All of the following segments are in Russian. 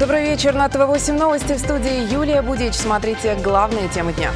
Добрый вечер. На ТВ-8 новости, в студии Юлия Будич. Смотрите главные темы дня.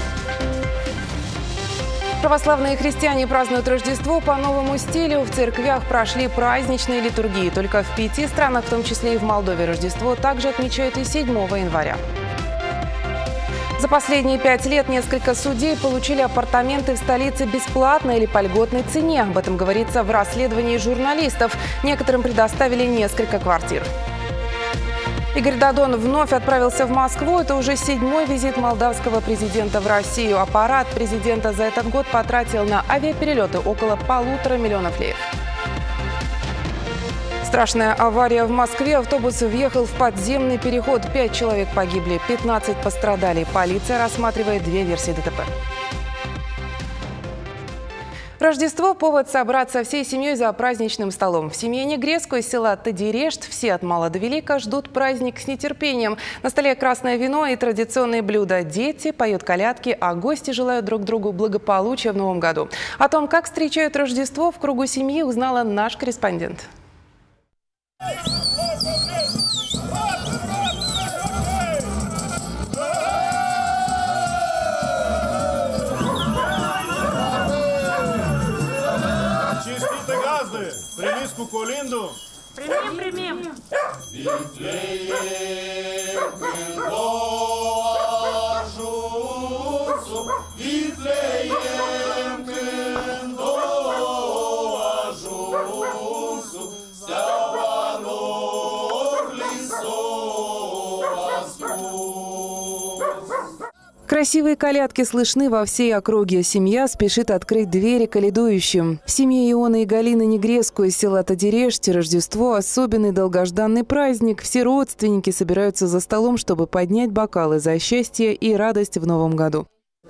Православные христиане празднуют Рождество по новому стилю. В церквях прошли праздничные литургии. Только в 5 странах, в том числе и в Молдове, Рождество также отмечают и 7 января. За последние 5 лет несколько судей получили апартаменты в столице бесплатно или по льготной цене. Об этом говорится в расследовании журналистов. Некоторым предоставили несколько квартир. Игорь Додон вновь отправился в Москву. Это уже 7-й визит молдавского президента в Россию. Аппарат президента за этот год потратил на авиаперелеты около 1,5 миллиона леев. Страшная авария в Москве. Автобус въехал в подземный переход. 5 человек погибли, 15 пострадали. Полиция рассматривает 2 версии ДТП. Рождество – повод собраться всей семьей за праздничным столом. В семье Негреску из села Тадирешт все от мала до велика ждут праздник с нетерпением. На столе красное вино и традиционные блюда. Дети поют колядки, а гости желают друг другу благополучия в новом году. О том, как встречают Рождество в кругу семьи, узнала наш корреспондент. Примиску колинду. Примем. Красивые колядки слышны во всей округе. Семья спешит открыть двери колядующим. В семье Ионы и Галины Негреску из села Тадирешти Рождество – особенный долгожданный праздник. Все родственники собираются за столом, чтобы поднять бокалы за счастье и радость в новом году.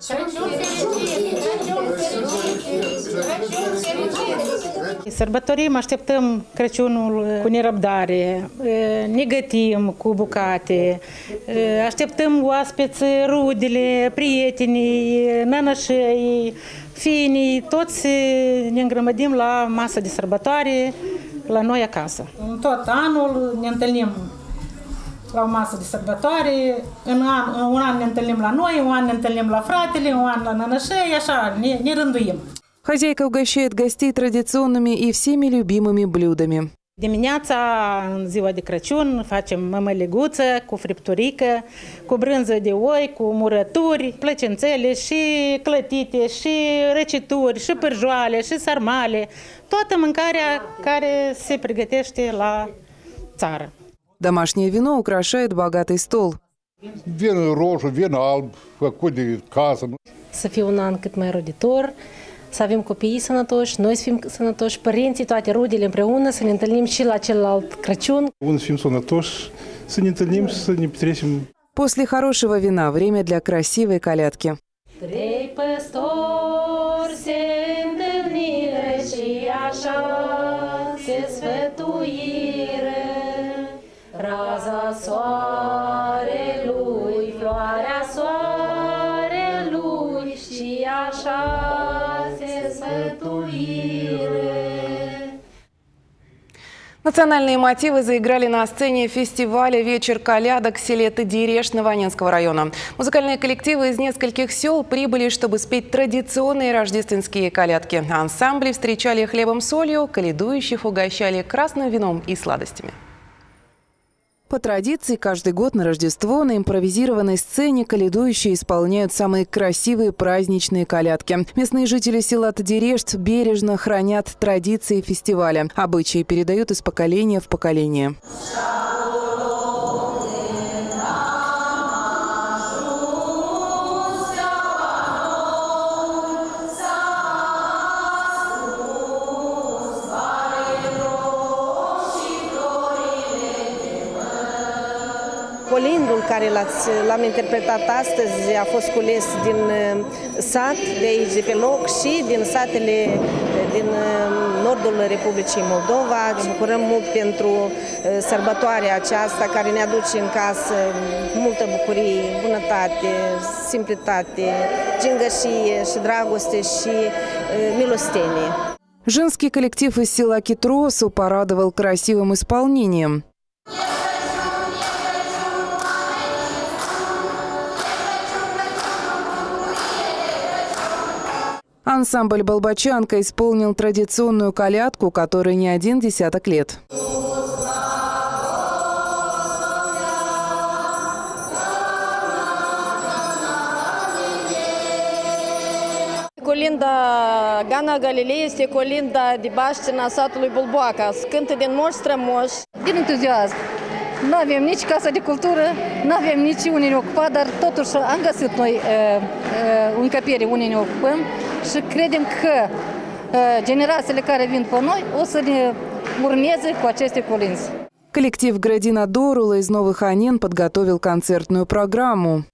Sărbătorim, așteptăm Crăciunul cu nerăbdare, ne gătim cu bucate, așteptăm oaspeți, rudele, prietenii, nănășei, fiinii, toți ne îngrămădim la masă de sărbătoare la noi acasă. În tot anul ne întâlnim la o masă de sărbătoare, un an ne întâlnim la noi, un an ne întâlnim la fratele, un an la nănășei, așa, ne rânduim. Хозяйка угощает гостей традиционными и всеми любимыми блюдами. Dimineața, în ziua de Crăciun, facem mămăliguță cu fripturică, cu brânză de oi, cu murături, plăcințele și clătite, și răcituri, și pârjoale, și sarmale. Toată mâncarea care se pregătește la țară. Домашнее вино украшает богатый стол. Vin roșu, vin alb, făcut de casă. Să fie un an cât mai roditor, să avem copiii sănătoși, noi să fim sănătoși, părinții, toate rudele împreună, să ne întâlnim și la celălalt Crăciun. Să fim sănătoși, să ne întâlnim și să ne petrecem. После хорошего вина время для красивой колядки. Trei păstori se întâlnire și așa se sfătuire. Raza soarelui, floarea soarelui și așa se sfătuire. Национальные мотивы заиграли на сцене фестиваля «Вечер колядок» в селе Тадирешт Новоанненского района. Музыкальные коллективы из нескольких сел прибыли, чтобы спеть традиционные рождественские колядки. Ансамбли встречали хлебом-солью, колядующих угощали красным вином и сладостями. По традиции, каждый год на Рождество на импровизированной сцене колядующие исполняют самые красивые праздничные колядки. Местные жители села Тадирешт бережно хранят традиции фестиваля. Обычаи передают из поколения в поколение. Colindul care l-am interpretat astăzi a fost cules din sat, de aici, de pe loc, și din satele din nordul Republicii Moldova. Ne bucurăm mult pentru sărbătoarea aceasta care ne aduce în casă multă bucurie, bunătate, simplitate, gingășie și dragoste și milostenie. Женский коллектив из села Китросу порадовал красивым исполнением. Ансамбль «Болбочанка» исполнил традиционную колядку, которой не один десяток лет. Colinda Gana Galilei este colinda de baștina satului Bulboaca, cântă din moși strămoși. Din entuziasm. Nu avem nici casă de cultură, nu avem nici unde ne ocupa, dar totuși am găsit noi încăpere unde ne ocupăm și credem că generațiile care vin pe noi o să ne urmeze cu aceste colinzi. Коллектив «Градина Дорула» из Новых Анен подготовил концертную программу.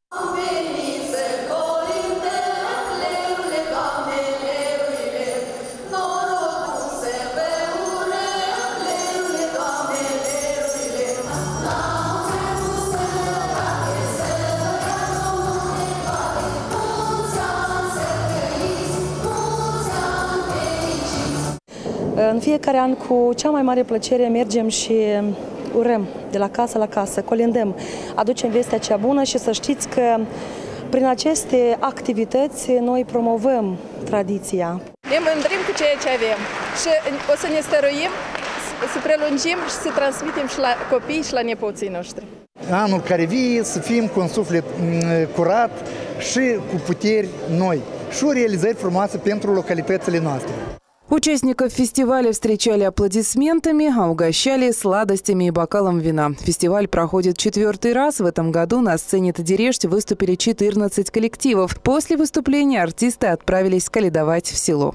În fiecare an, cu cea mai mare plăcere, mergem și urăm de la casă la casă, colindăm, aducem vestea cea bună și să știți că prin aceste activități noi promovăm tradiția. Ne mândrim cu ceea ce avem și o să ne stăruim, să prelungim și să transmitem și la copii și la nepoții noștri. Anul care vine să fim cu un suflet curat și cu puteri noi și o realizări frumoase pentru localitățile noastre. Участников фестиваля встречали аплодисментами, а угощали сладостями и бокалом вина. Фестиваль проходит 4-й раз. В этом году на сцене Тадирешт выступили 14 коллективов. После выступления артисты отправились калядовать в село.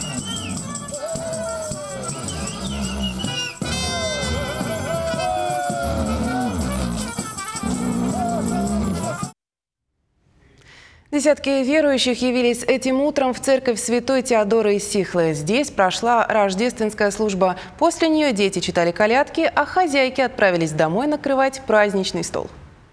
Десятки верующих явились этим утром в церковь Святой Теодоры из Сихлы. Здесь прошла рождественская служба. После нее дети читали колядки, а хозяйки отправились домой накрывать праздничный стол.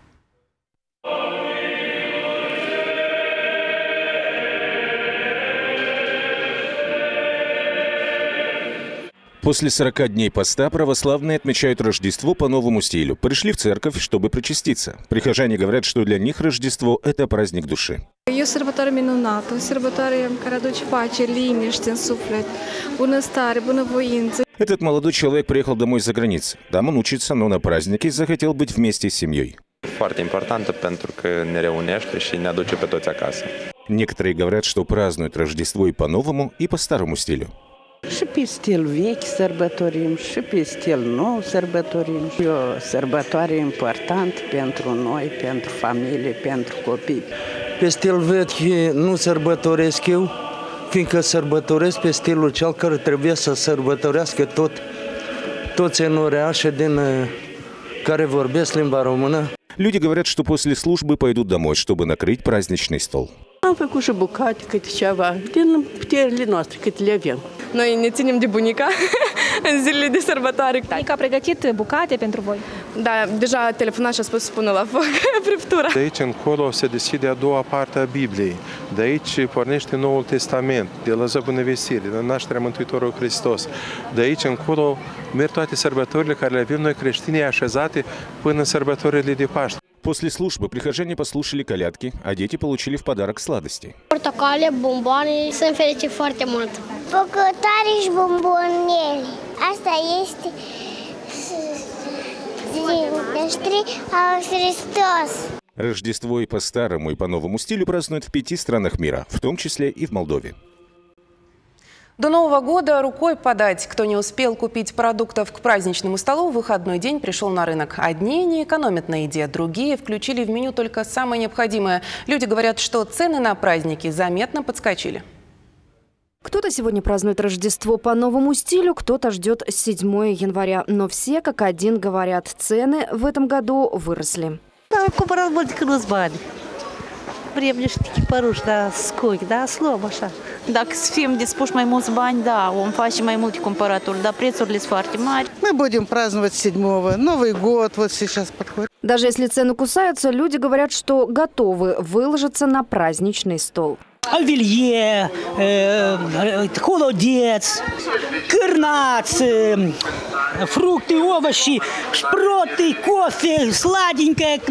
После 40 дней поста православные отмечают Рождество по новому стилю. Пришли в церковь, чтобы причаститься. Прихожане говорят, что для них Рождество – это праздник dуши. E o sărbătoare minunată, o sărbătoare care aduce pace, liniște în suflet, bunăstare, bunăvoință. Этот молодой человек приехал домой за границей. Там он учится, но на празднике захотел быть вместе с семьей. Foarte importantă pentru că ne reunește și ne aduce pe toți acasă. Некоторые говорят, что празднуют Рождество и по-новому, и по старому стилю. Și pe stil vechi sărbătorim, și pe stil nou sărbătorim. E o sărbătoare importantă pentru noi, pentru familie, pentru copii. Pe stil vechi nu sărbătoresc eu, fiindcă sărbătoresc pe stilul cel care trebuie să sărbătorească toți în orașe din care vorbesc limba română. Люди говорят, что после службы pойдут домой, чтобы накрыть праздничный stol. Am făcut și bucate, câte ceva, din puterile noastre, câte le avem. Noi ne ținem de bunica în zilele de sărbătoare. Bunica a pregătit bucate pentru voi? Da, deja a telefonat și a spus să pună la foc prăjitura. De aici încolo se deschide a doua parte a Bibliei. De aici pornește Noul Testament, de la Zăbunăvestire, de la nașterea Mântuitorului Hristos. De aici încolo merg toate sărbătorile care le avem noi creștinii așezate până în sărbătorile de Paște. После службы прихожане послушали колядки, а дети получили в подарок сладости. Portocale, bomboane, sunt fericit foarte mult. Bucătari și bombonele. Asta este Христос. Рождество и по старому, и по новому стилю празднуют в 5 странах мира, в том числе и в Молдове. До Нового года рукой подать. Кто не успел купить продуктов к праздничному столу, в выходной день пришел на рынок. Одни не экономят на еде, другие включили в меню только самое необходимое. Люди говорят, что цены на праздники заметно подскочили. Кто-то сегодня празднует Рождество по новому стилю, кто-то ждет 7 января. Но все как один говорят, цены в этом году выросли. Vrem niște chipăruși, da, scoic, da, slab așa. Dacă să fim dispuși mai mulți bani, da, vom face mai multe cumpărături, dar prețurile sunt foarte mari. Мы будем праздновать 7-го, Новый год вот сейчас подходит. Даже если цены кусаются, люди говорят, что готовы выложиться на праздничный стол. Оливье, холодец, cârnați, fructe, овощи, шпроты, кофе, sладенькое,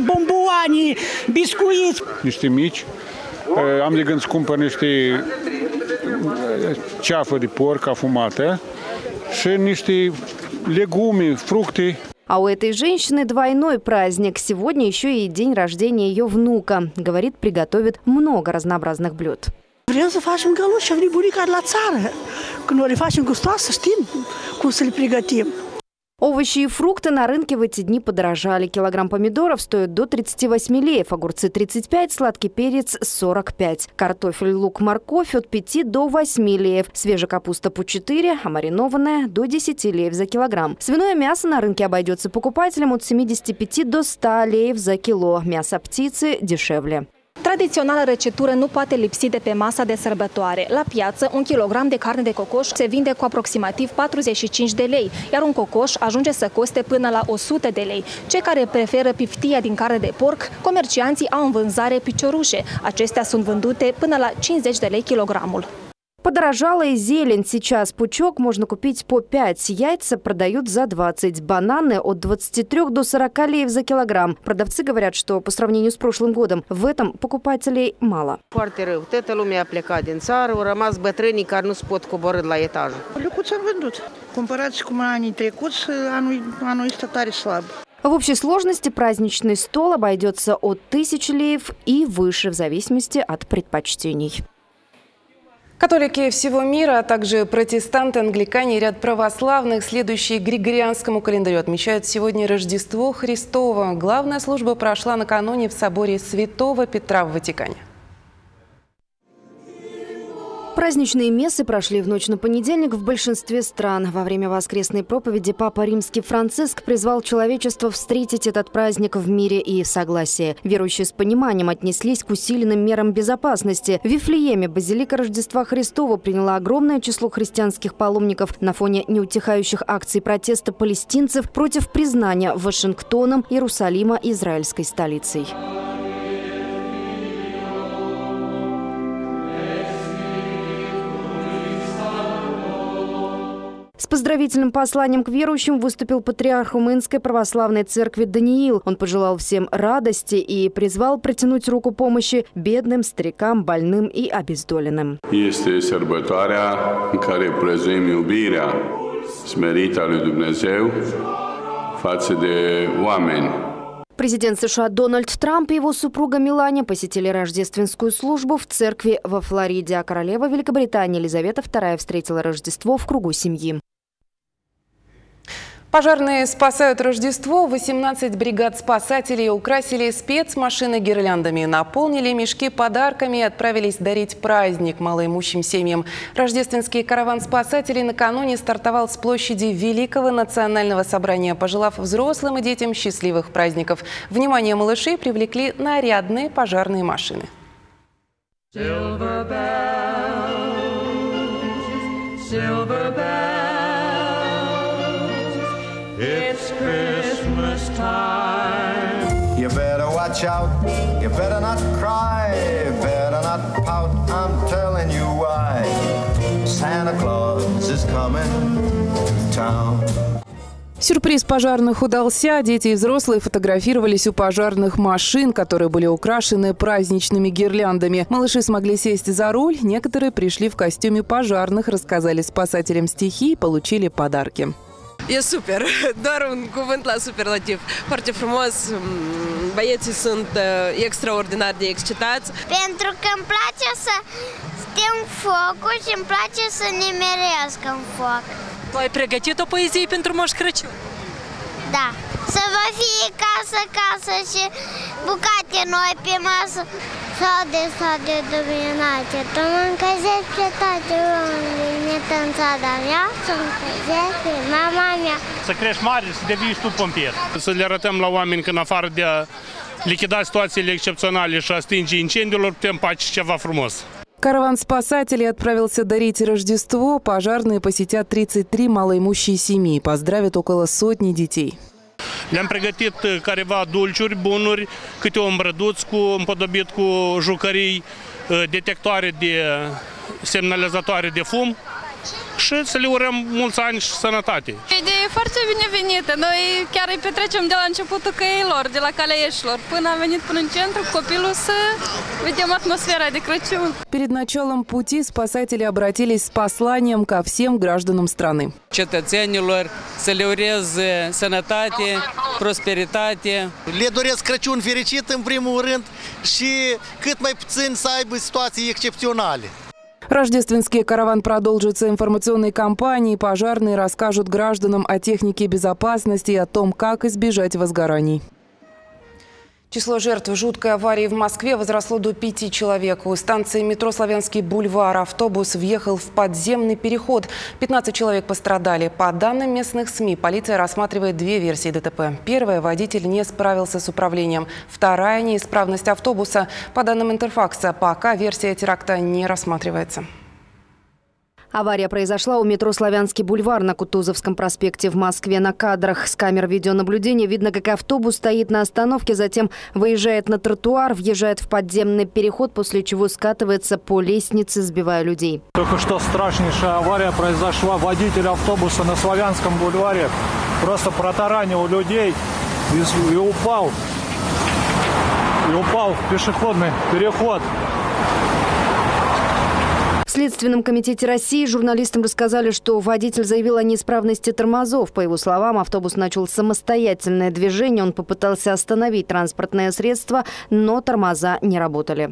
bomboane, biscuiți. Niște mici. Am de gând să cumpăr niște ceafă de porc afumată și niște legume, fructe. А у этой женщины двойной праздник. Сегодня еще и день рождения ее внука. Говорит, приготовит много разнообразных блюд. Vrem să facem găluși, am bunica de la țară. Când o le facem gustoase, știm cum să le pregătim. Овощи и фрукты на рынке в эти дни подорожали. Килограмм помидоров стоит до 38 леев, огурцы 35, сладкий перец 45. Картофель, лук, морковь от 5 до 8 леев. Свежая капуста по 4, а маринованная до 10 lei за килограмм. Свиное мясо на рынке обойдется покупателям от 75 до 100 lei за кило. Мясо птицы дешевле. Tradițională răcitură nu poate lipsi de pe masa de sărbătoare. La piață, 1 kilogram de carne de cocoș se vinde cu aproximativ 45 de lei, iar un cocoș ajunge să coste până la 100 de lei. Cei care preferă piftia din carne de porc, comercianții au în vânzare piciorușe. Acestea sunt vândute până la 50 de lei kilogramul. Подорожала и зелень. Сейчас пучок можно купить по 5. Яйца продают за 20. Бананы от 23 до 40 lei за килограмм. Продавцы говорят, что по сравнению с прошлым годом в этом покупателей мало. Foarte rău. Toată lumea a plecat din țară, au rămas bătrânii care nu se pot coborî la etaj. Lecuți am vândut. Cumpărați cum anii trecuți, anul este tare slab. В общей сложности праздничный стол обойдется от 1000 lei и выше, в зависимости от предпочтений. Католики всего мира, а также протестанты, англикане и ряд православных, следующие григорианскому календарю, отмечают сегодня Рождество Христово. Главная служба прошла накануне в соборе Святого Петра в Ватикане. Праздничные мессы прошли в ночь на понедельник в большинстве стран. Во время воскресной проповеди Папа Римский Франциск призвал человечество встретить этот праздник в мире и в согласии. Верующие с пониманием отнеслись к усиленным мерам безопасности. В Вифлееме базилика Рождества Христова приняла огромное число христианских паломников на фоне неутихающих акций протеста палестинцев против признания Вашингтоном Иерусалима израильской столицей. С поздравительным посланием к верующим выступил патриарх Румынской православной церкви Даниил. Он пожелал всем радости и призвал протянуть руку помощи бедным, старикам, больным и обездоленным. Este sărbătoarea în care prețuim iubirea smerită a lui Dumnezeu față de oameni. Президент США Дональд Трамп и его супруга Мелания посетили рождественскую службу в церкви во Флориде, а королева Великобритании Елизавета II встретила Рождество в кругу семьи. Пожарные спасают Рождество. 18 бригад спасателей украсили спецмашины гирляндами, наполнили мешки подарками и отправились дарить праздник малоимущим семьям. Рождественский караван спасателей накануне стартовал с площади Великого национального собрания, пожелав взрослым и детям счастливых праздников. Внимание малышей привлекли нарядные пожарные машины. Silver bells, silver bells. It's Christmas time. You better watch out, you better not cry, you better not pout, I'm telling you why. Santa Claus is coming to town. Сюрприз пожарных удался. Дети и взрослые фотографировались у пожарных машин, которые были украшены праздничными гирляндами. Малыши смогли сесть за руль. Некоторые prишли в костюме пожарных, рассказали спасателям стихи и получили подарки. E super, doar un cuvânt la superlativ. Foarte frumos, băieții sunt extraordinar de excitați. Pentru că îmi place să sting focul și îmi place să ne merească în foc. Tu ai pregătit o poezie pentru Moș Crăciun? Da. Să vă fie casă și bucate noi pe masă. Sade dominate, tu mâncăzești pe toate oamenii, netânța mea, să mâncăzești pe mama mea. Să crești mare, să devii și tu pompier. Să le arătăm la oameni că în afară de a lichida situațiile excepționale și a stinge incendiilor, putem face ceva frumos. Караван спасателей отправился дарить Рождество. Пожарные посетят 33 малоимущие семьи, поздравят около сотни детей. Le-am pregătit careva dulciuri, bunuri, câte un brăduț împodobit cu jucării, detectoare de semnalizatoare de fum și să le urăm mulți ani și sănătate. Idee foarte binevenită. Noi chiar îi petrecem de la începutul căilor, de la Calea Ieșilor, până am venit până în centru, copilul să vedem атмосфера de Crăciun. Перед началом пути спасатели обратились с посланием ко всем гражданам страны. Cetățenilor să le urez sănătate, prosperitate. Le doresc Crăciun fericit în primul rând și cât mai puțin să aibă situații excepționale. Рождественский караван продолжится информационной кампанией. Пожарные расскажут гражданам о технике безопасности и о том, как избежать возгораний. Число жертв жуткой аварии в Москве возросло до 5 человек. У станции метро «Славянский бульвар» автобус въехал в подземный переход. 15 человек пострадали. По данным местных СМИ, полиция рассматривает две версии ДТП. Первая – водитель не справился с управлением. Вторая – неисправность автобуса. По данным Интерфакса, пока версия теракта не рассматривается. Авария произошла у метро «Славянский бульвар» на Кутузовском проспекте в Москве. На кадрах с камер видеонаблюдения видно, как автобус стоит на остановке, затем выезжает на тротуар, въезжает в подземный переход, после чего скатывается по лестнице, сбивая людей. Только что страшнейшая авария произошла. Водитель автобуса на Славянском бульваре просто протаранил людей и упал в пешеходный переход. В Следственном комитете России журналистам рассказали, что водитель заявил о неисправности тормозов. По его словам, автобус начал самостоятельное движение. Он попытался остановить транспортное средство, но тормоза не работали.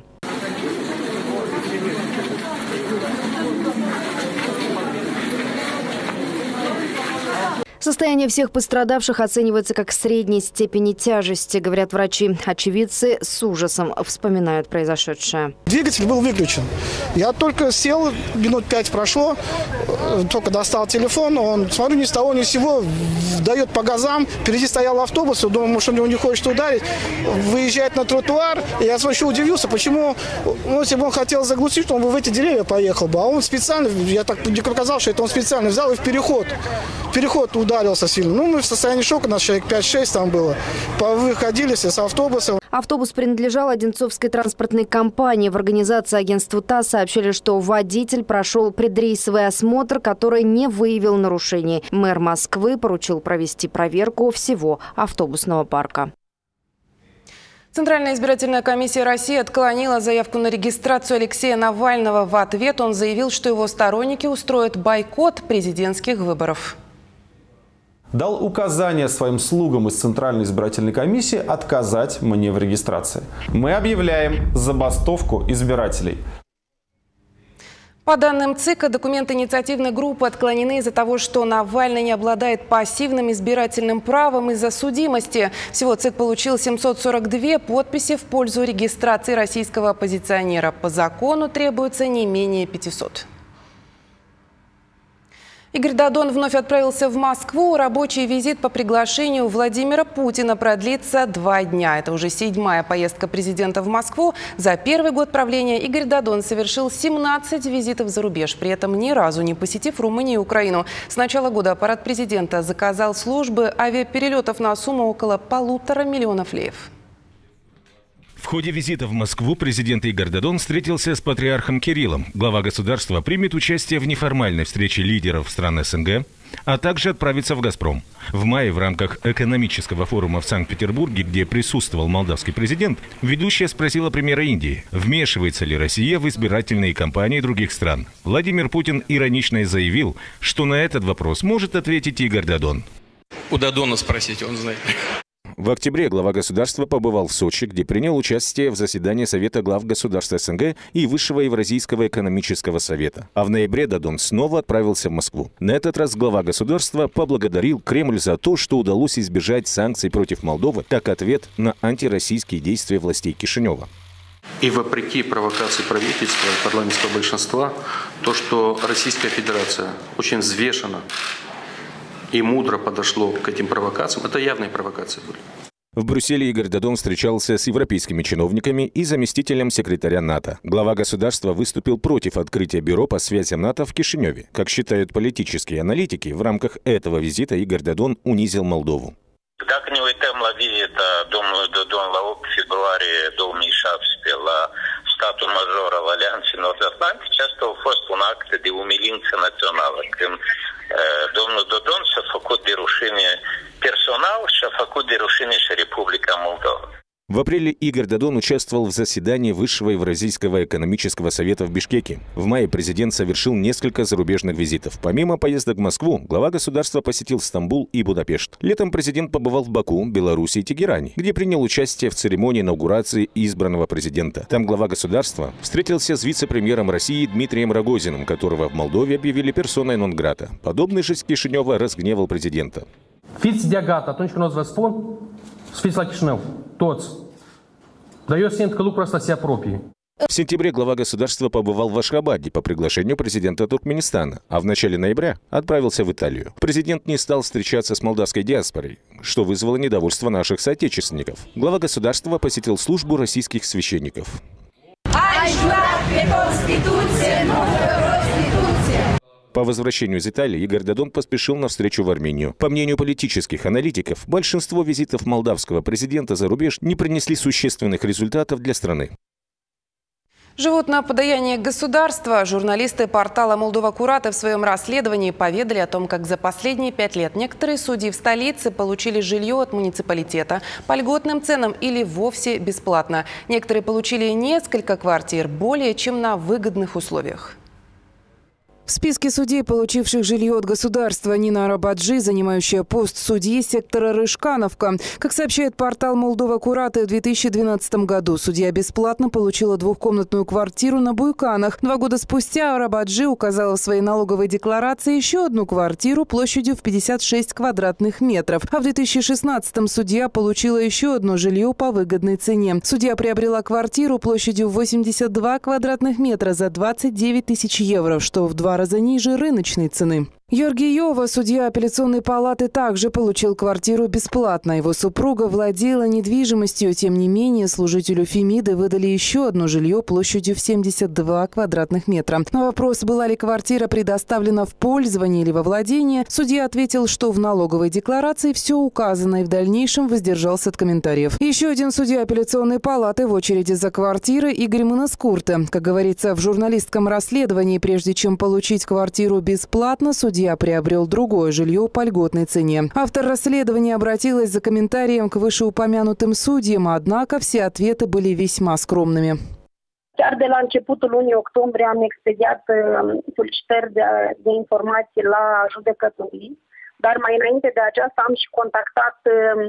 Состояние всех пострадавших оценивается как средней степени тяжести, говорят врачи. Очевидцы с ужасом вспоминают произошедшее. Двигатель был выключен. Я только сел, минут 5 прошло, только достал телефон, он, смотрю, ни с того ни с сего дает по газам. Впереди стоял автобус, думаю, может, он его не хочет ударить. Выезжает на тротуар, и я вообще удивился, почему, если бы он хотел заглушить, он бы в эти деревья поехал бы. А он специально, я так показал, что это он специально взял и в переход ударился сильно. Ну, мы в состоянии шока, нас человек 5-6 там было. Выходили с автобуса. Автобус принадлежал Одинцовской транспортной компании. В организации агентства ТАСС сообщили, что водитель прошел предрейсовый осмотр, который не выявил нарушений. Мэр Москвы поручил провести проверку всего автобусного парка. Центральная избирательная комиссия России отклонила заявку на регистрацию Алексея Навального. В ответ он заявил, что его сторонники устроят бойкот президентских выборов. Дал указание своим слугам из Центральной избирательной комиссии отказать мне в регистрации. Мы объявляем забастовку избирателей. По данным ЦИКа, документы инициативной группы отклонены из-за того, что Навальный не обладает пассивным избирательным правом из-за судимости. Всего ЦИК получил 742 подписи в пользу регистрации российского оппозиционера. По закону требуется не менее 500. Игорь Додон вновь отправился в Москву. Рабочий визит по приглашению Владимира Путина продлится 2 дня. Это уже 7-я поездка президента в Москву. За первый год правления Игорь Додон совершил 17 визитов за рубеж, при этом ни разу не посетив Румынию и Украину. С начала года аппарат президента заказал службы авиаперелетов на сумму около 1,5 миллиона леев. В ходе визита в Москву президент Игорь Додон встретился с патриархом Кириллом. Глава государства примет участие в неформальной встрече лидеров стран СНГ, а также отправится в «Газпром». В мае в рамках экономического форума в Санкт-Петербурге, где присутствовал молдавский президент, ведущая спросила премьера Индии, вмешивается ли Россия в избирательные кампании других стран. Владимир Путин иронично заявил, что на этот вопрос может ответить Игорь Додон. У Додона спросите, он знает. В октябре глава государства побывал в Сочи, где принял участие в заседании Совета глав государств СНГ и Высшего Евразийского экономического совета. А в ноябре Додон снова отправился в Москву. На этот раз глава государства поблагодарил Кремль за то, что удалось избежать санкций против Молдовы, как ответ на антироссийские действия властей Кишинева. И вопреки провокации правительства и парламентского большинства, то, что Российская Федерация очень взвешена и мудро подошло к этим провокациям, это явные провокации были. В Брюсселе Игорь Додон встречался с европейскими чиновниками и заместителем секретаря НАТО. Глава государства выступил против открытия бюро по связям НАТО в Кишиневе. Как считают политические аналитики, в рамках этого визита Игорь Додон унизил Молдову. Dacă ne uităm la vizita domnului Dodon la 8 februarie 2017 la statul major al Alianței Nord-Atlantice, asta a fost un act de umilință națională, când domnul Dodon s-a făcut de rușine personal și a făcut de rușine și Republica Moldova. В апреле Игорь Додон участвовал в заседании Высшего Евразийского экономического совета в Бишкеке. В мае президент совершил несколько зарубежных визитов. Помимо поездок в Москву, глава государства посетил Стамбул и Будапешт. Летом президент побывал в Баку, Беларуси и Тегеране, где принял участие в церемонии инаугурации избранного президента. Там глава государства встретился с вице-премьером России Дмитрием Рогозиным, которого в Молдове объявили персоной нон-грата. Подобный жест Кишинева разгневал президента. Fiți de gata, atunci când o să vă spun, să fiți la Chișinău, toți. Dar eu simt că lucrul ăsta se apropie. В сентябре глава государства побывал в Ашхабаде по приглашению президента Туркменистана, а в начале ноября отправился в Италию. Президент не стал встречаться с молдавской диаспорой, что вызвало недовольство наших соотечественников. Глава государства посетил службу российских священников. По возвращению из Италии Игорь Додон поспешил на встречу в Армению. По мнению политических аналитиков, большинство визитов молдавского президента за рубеж не принесли существенных результатов для страны. Живут на подаяние государства. Журналисты портала «Молдова Кураты» в своем расследовании поведали о том, как за последние 5 лет некоторые судьи в столице получили жилье от муниципалитета по льготным ценам или вовсе бесплатно. Некоторые получили несколько квартир более чем на выгодных условиях. В списке судей, получивших жилье от государства, Нина Арабаджи, занимающая пост судьи сектора Рыжкановка. Как сообщает портал «Молдова Кураты», в 2012 году судья бесплатно получила двухкомнатную квартиру на Буйканах. 2 года спустя Арабаджи указала в своей налоговой декларации еще одну квартиру площадью в 56 квадратных метров. А в 2016 судья получила еще одно жилье по выгодной цене. Судья приобрела квартиру площадью в 82 квадратных метра за 29 тысяч евро, что в 2 раза ниже рыночной цены. Георгий Йова, судья апелляционной палаты, также получил квартиру бесплатно. Его супруга владела недвижимостью. Тем не менее, служителю Фемиды выдали еще одно жилье площадью в 72 квадратных метра. На вопрос, была ли квартира предоставлена в пользование или во владение, судья ответил, что в налоговой декларации все указано, и в дальнейшем воздержался от комментариев. Еще один судья апелляционной палаты в очереди за квартирой Игорь Манаскурте. Как говорится в журналистском расследовании, прежде чем получить квартиру бесплатно, судья приобрел другое жилье по льготной цене. Автор расследования обратилась за комментарием к вышеупомянутым судьям, однако все ответы были весьма скромными. Chiar de la începutul lunii octombrie am expediat solicitări de informații la judecătorii, dar mai înainte de aceasta am și contactat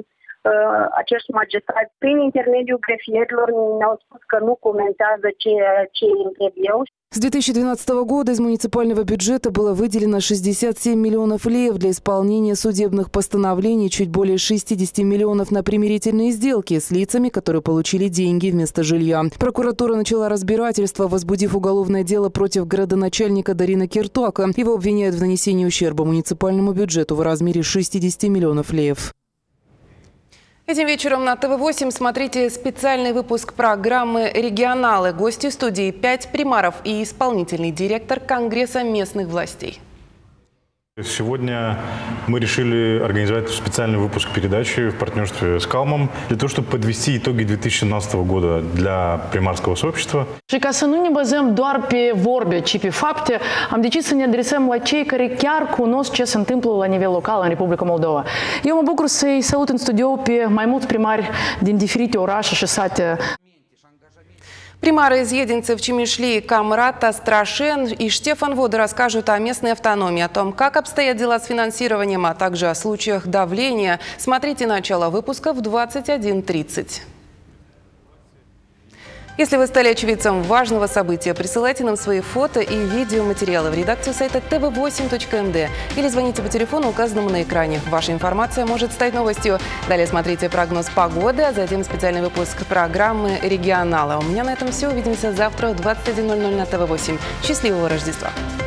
acești magistrați. Prin intermediul grefierilor ne-au spus că nu comentează ce îi întreb eu. С 2012 года из муниципального бюджета было выделено 67 миллионов леев для исполнения судебных постановлений, чуть более 60 миллионов на примирительные сделки с лицами, которые получили деньги вместо жилья. Прокуратура начала разбирательство, возбудив уголовное дело против градоначальника Дарина Киртуака. Его обвиняют в нанесении ущерба муниципальному бюджету в размере 60 миллионов леев. Этим вечером на ТВ-8 смотрите специальный выпуск программы «Регионалы». Гости студии 5 примаров и исполнительный директор Конгресса местных властей. Сегодня мы решили организовать специальный выпуск передачи в partnerстве с Calmam для того, чтобы подвести итоги 2017 года для primарского soобщества. Și ca să nu ne bazăm doar pe vorbe, ci pe fapte, am decis să ne adresăm la cei care chiar cunosc ce se întâmplă la nivel local în Republica Moldova. Eu mă bucur să-i salut în studio pe mai mulți primari din diferite orașe și sate. Примары из Единцев, Чемишли, Камрата, Страшен и Штефан Воды расскажут о местной автономии, о том, как обстоят дела с финансированием, а также о случаях давления. Смотрите начало выпуска в 21:30. Если вы стали очевидцем важного события, присылайте нам свои фото и видеоматериалы в редакцию сайта tv8.md или звоните по телефону, указанному на экране. Ваша информация может стать новостью. Далее смотрите прогноз погоды, а затем специальный выпуск программы «Регионалы». У меня на этом все. Увидимся завтра в 21:00 на ТВ8. Счастливого Рождества!